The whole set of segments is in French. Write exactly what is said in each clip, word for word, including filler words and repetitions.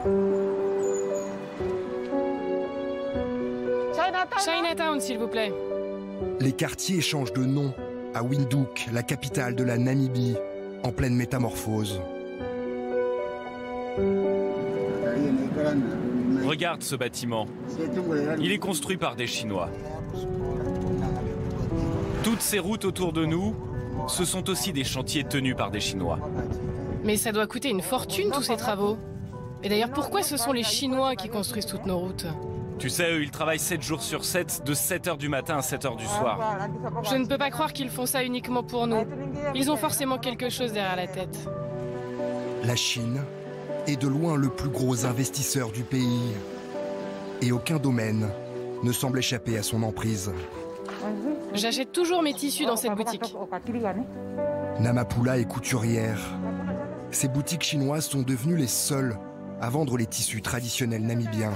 Chinatown, s'il vous plaît. Les quartiers changent de nom à Windhoek, la capitale de la Namibie, en pleine métamorphose. Regarde ce bâtiment. Il est construit par des Chinois. Toutes ces routes autour de nous, ce sont aussi des chantiers tenus par des Chinois. Mais ça doit coûter une fortune, tous ces travaux. Et d'ailleurs, pourquoi ce sont les Chinois qui construisent toutes nos routes? Tu sais, eux, ils travaillent sept jours sur sept, de sept heures du matin à sept heures du soir. Je ne peux pas croire qu'ils font ça uniquement pour nous. Ils ont forcément quelque chose derrière la tête. La Chine est de loin le plus gros investisseur du pays. Et aucun domaine ne semble échapper à son emprise. J'achète toujours mes tissus dans cette boutique. Namapula est couturière. Ces boutiques chinoises sont devenues les seules à vendre les tissus traditionnels namibiens.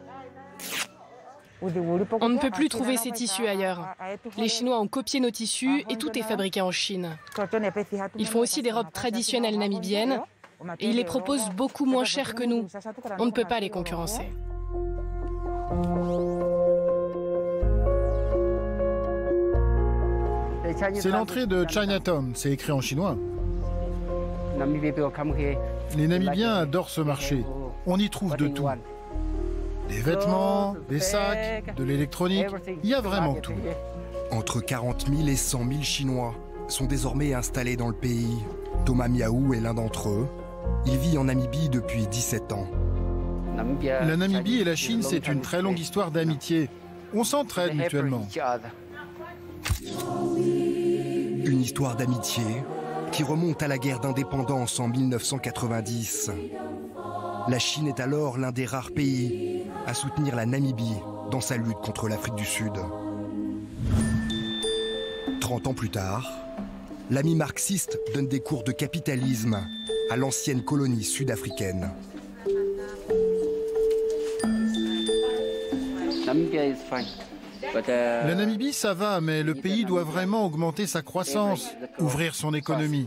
On ne peut plus trouver ces tissus ailleurs. Les Chinois ont copié nos tissus et tout est fabriqué en Chine. Ils font aussi des robes traditionnelles namibiennes et ils les proposent beaucoup moins cher que nous. On ne peut pas les concurrencer. C'est l'entrée de Chinatown, c'est écrit en chinois. Les Namibiens adorent ce marché. On y trouve de tout. Des vêtements, des sacs, de l'électronique, il y a vraiment tout. Entre quarante mille et cent mille Chinois sont désormais installés dans le pays. Thomas Miaou est l'un d'entre eux. Il vit en Namibie depuis dix-sept ans. La Namibie et la Chine, c'est une très longue histoire d'amitié. On s'entraide mutuellement. Une histoire d'amitié qui remonte à la guerre d'indépendance en mille neuf cent quatre-vingt-dix. La Chine est alors l'un des rares pays à soutenir la Namibie dans sa lutte contre l'Afrique du Sud. Trente ans plus tard, l'ami marxiste donne des cours de capitalisme à l'ancienne colonie sud-africaine. La Namibie, ça va, mais le pays doit vraiment augmenter sa croissance, ouvrir son économie.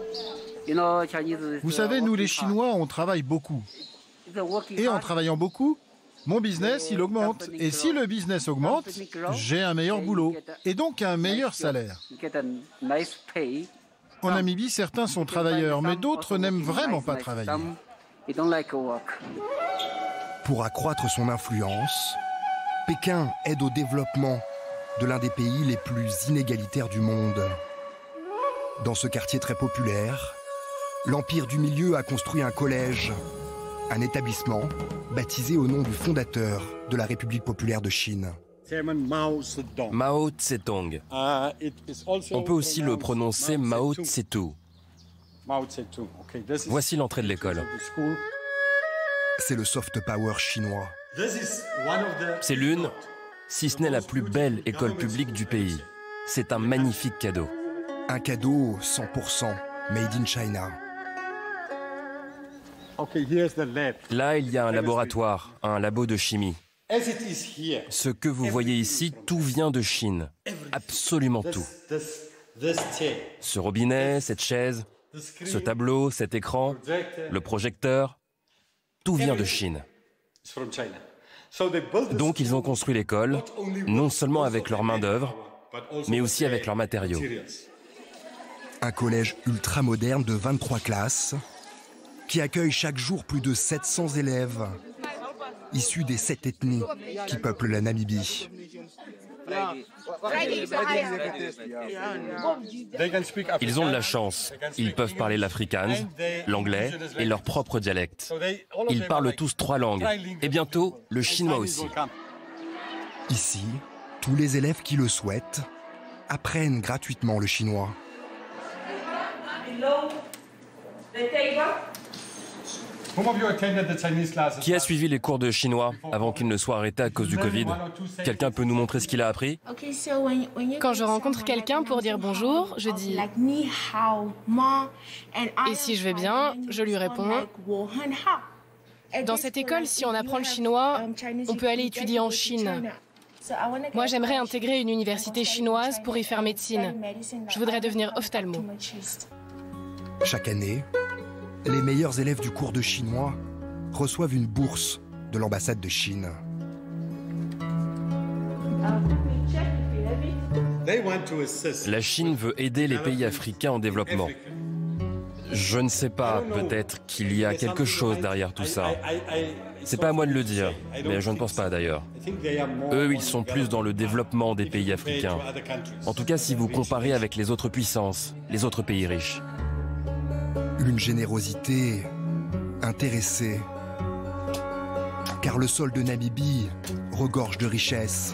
Vous savez, nous les Chinois, on travaille beaucoup. Et en travaillant beaucoup, mon business, il augmente. Et si le business augmente, j'ai un meilleur boulot. Et donc un meilleur salaire. En Namibie, certains sont travailleurs, mais d'autres n'aiment vraiment pas travailler. Pour accroître son influence, Pékin aide au développement de l'un des pays les plus inégalitaires du monde. Dans ce quartier très populaire, l'Empire du Milieu a construit un collège, un établissement baptisé au nom du fondateur de la République populaire de Chine. Mao Tse-tung. On peut aussi le prononcer Mao Tse-tung. Voici l'entrée de l'école. C'est le soft power chinois. C'est l'une, si ce n'est la plus belle école publique du pays. C'est un magnifique cadeau. Un cadeau cent pour cent made in China. Là, il y a un laboratoire, un labo de chimie. Ce que vous voyez ici, tout vient de Chine. Absolument tout. Ce robinet, cette chaise, ce tableau, cet écran, le projecteur, tout vient de Chine. Donc ils ont construit l'école, non seulement avec leur main-d'œuvre, mais aussi avec leurs matériaux. Un collège ultra-moderne de vingt-trois classes qui accueille chaque jour plus de sept cents élèves issus des sept ethnies qui peuplent la Namibie. Ils ont de la chance. Ils peuvent parler l'afrikaans, l'anglais et leur propre dialecte. Ils parlent tous trois langues. Et bientôt, le chinois aussi. Ici, tous les élèves qui le souhaitent apprennent gratuitement le chinois. Qui a suivi les cours de chinois avant qu'ils ne soient arrêtés à cause du Covid? Quelqu'un peut nous montrer ce qu'il a appris? Quand je rencontre quelqu'un pour dire bonjour, je dis « Et si je vais bien ?» Je lui réponds « Dans cette école, si on apprend le chinois, on peut aller étudier en Chine. Moi, j'aimerais intégrer une université chinoise pour y faire médecine. Je voudrais devenir ophtalmo. » Chaque année, les meilleurs élèves du cours de chinois reçoivent une bourse de l'ambassade de Chine. La Chine veut aider les pays africains en développement. Je ne sais pas, peut-être qu'il y a quelque chose derrière tout ça. C'est pas à moi de le dire, mais je ne pense pas d'ailleurs. Eux, ils sont plus dans le développement des pays africains. En tout cas, si vous comparez avec les autres puissances, les autres pays riches. Une générosité intéressée. Car le sol de Namibie regorge de richesses.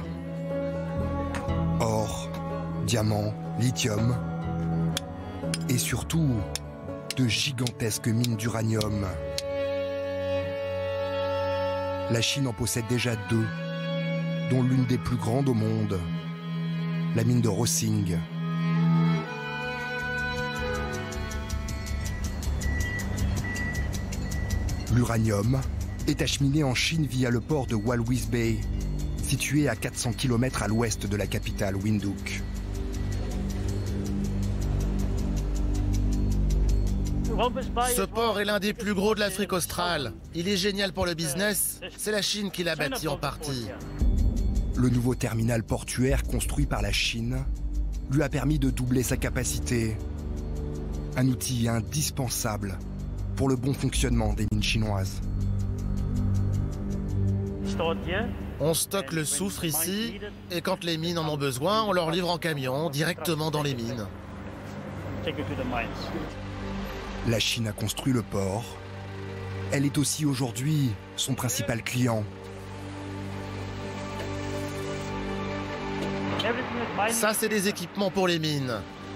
Or, diamants, lithium et surtout de gigantesques mines d'uranium. La Chine en possède déjà deux, dont l'une des plus grandes au monde, la mine de Rössing. L'uranium est acheminé en Chine via le port de Walvis Bay, situé à quatre cents kilomètres à l'ouest de la capitale Windhoek. Ce port est l'un des plus gros de l'Afrique australe. Il est génial pour le business. C'est la Chine qui l'a bâti en partie. Le nouveau terminal portuaire construit par la Chine lui a permis de doubler sa capacité. Un outil indispensable pour le bon fonctionnement des mines chinoises. On stocke le soufre ici, et quand les mines en ont besoin, on leur livre en camion, directement dans les mines. La Chine a construit le port. Elle est aussi aujourd'hui son principal client. Ça, c'est des équipements pour les mines.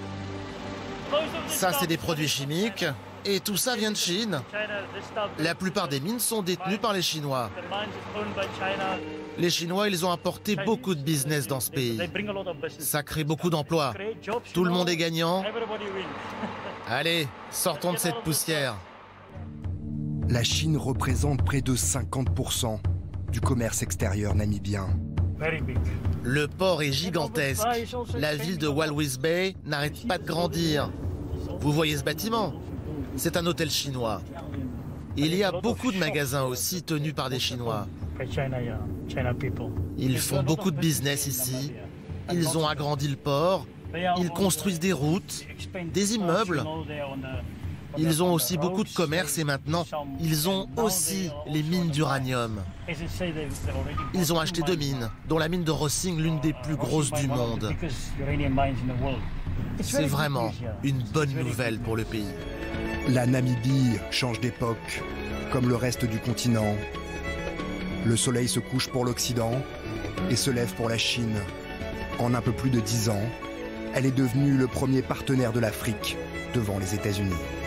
Ça, c'est des produits chimiques. Et tout ça vient de Chine. La plupart des mines sont détenues par les Chinois. Les Chinois, ils ont apporté beaucoup de business dans ce pays. Ça crée beaucoup d'emplois. Tout le monde est gagnant. Allez, sortons de cette poussière. La Chine représente près de cinquante pour cent du commerce extérieur namibien. Le port est gigantesque. La ville de Walvis Bay n'arrête pas de grandir. Vous voyez ce bâtiment ? C'est un hôtel chinois. Il y a beaucoup de magasins aussi tenus par des Chinois. Ils font beaucoup de business ici. Ils ont agrandi le port. Ils construisent des routes, des immeubles. Ils ont aussi beaucoup de commerce et maintenant, ils ont aussi les mines d'uranium. Ils ont acheté deux mines, dont la mine de Rössing, l'une des plus grosses du monde. C'est vraiment une bonne nouvelle pour le pays. La Namibie change d'époque, comme le reste du continent. Le soleil se couche pour l'Occident et se lève pour la Chine. En un peu plus de dix ans, elle est devenue le premier partenaire de l'Afrique devant les États-Unis.